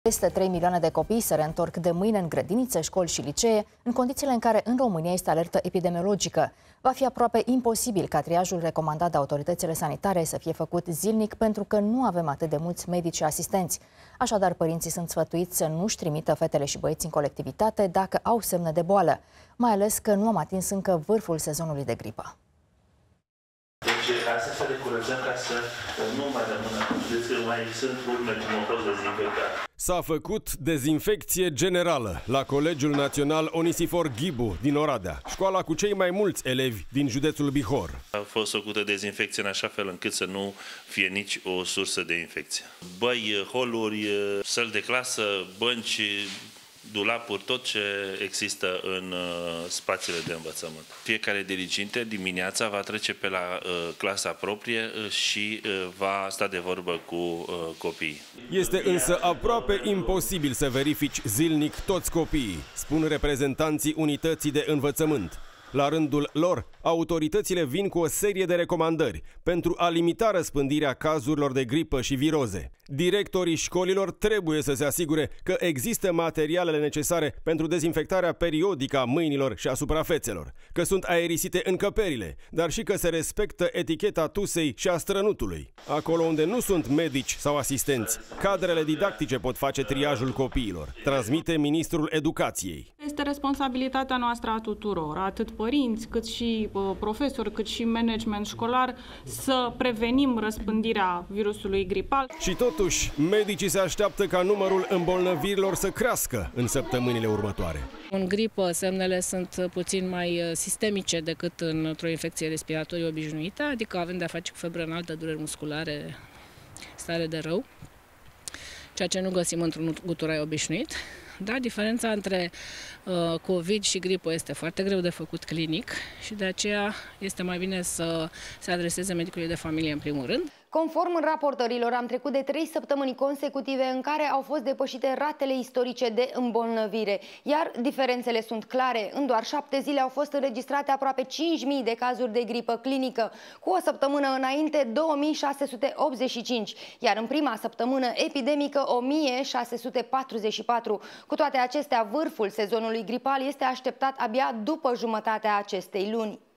Peste 3 milioane de copii se reîntorc de mâine în grădinițe, școli și licee, în condițiile în care în România este alertă epidemiologică. Va fi aproape imposibil ca triajul recomandat de autoritățile sanitare să fie făcut zilnic pentru că nu avem atât de mulți medici și asistenți. Așadar, părinții sunt sfătuiți să nu-și trimită fetele și băieții în colectivitate dacă au semne de boală, mai ales că nu am atins încă vârful sezonului de gripă. Deci asta să le curățăm ca să nu mai rămână, vedeți că mai sunt urme cum au fost dezinfectate. S-a făcut dezinfecție generală la Colegiul Național Onisifor Ghibu din Oradea, școala cu cei mai mulți elevi din județul Bihor. A fost făcută dezinfecție în așa fel încât să nu fie nici o sursă de infecție. Băi, holuri, săli de clasă, bănci, dulapuri, tot ce există în spațiile de învățământ. Fiecare diriginte dimineața va trece pe la clasa proprie și va sta de vorbă cu copiii. Este însă aproape imposibil să verifici zilnic toți copiii, spun reprezentanții unității de învățământ. La rândul lor, autoritățile vin cu o serie de recomandări pentru a limita răspândirea cazurilor de gripă și viroze. Directorii școlilor trebuie să se asigure că există materialele necesare pentru dezinfectarea periodică a mâinilor și a suprafețelor, că sunt aerisite încăperile, dar și că se respectă eticheta tusei și a strănutului. Acolo unde nu sunt medici sau asistenți, cadrele didactice pot face triajul copiilor, transmite Ministrul Educației. Este responsabilitatea noastră a tuturor, atât părinți, cât și profesori, cât și management școlar, să prevenim răspândirea virusului gripal. Și totuși, medicii se așteaptă ca numărul îmbolnăvirilor să crească în săptămânile următoare. În gripă, semnele sunt puțin mai sistemice decât într-o infecție respiratorie obișnuită, adică avem de-a face cu febră înaltă, dureri musculare, stare de rău, ceea ce nu găsim într-un guturai obișnuit. Da, diferența între COVID și gripă este foarte greu de făcut clinic și de aceea este mai bine să se adreseze medicului de familie în primul rând. Conform raportărilor, am trecut de 3 săptămâni consecutive în care au fost depășite ratele istorice de îmbolnăvire, iar diferențele sunt clare. În doar 7 zile au fost înregistrate aproape 5.000 de cazuri de gripă clinică, cu o săptămână înainte 2.685, iar în prima săptămână epidemică 1.644. Cu toate acestea, vârful sezonului gripal este așteptat abia după jumătatea acestei luni.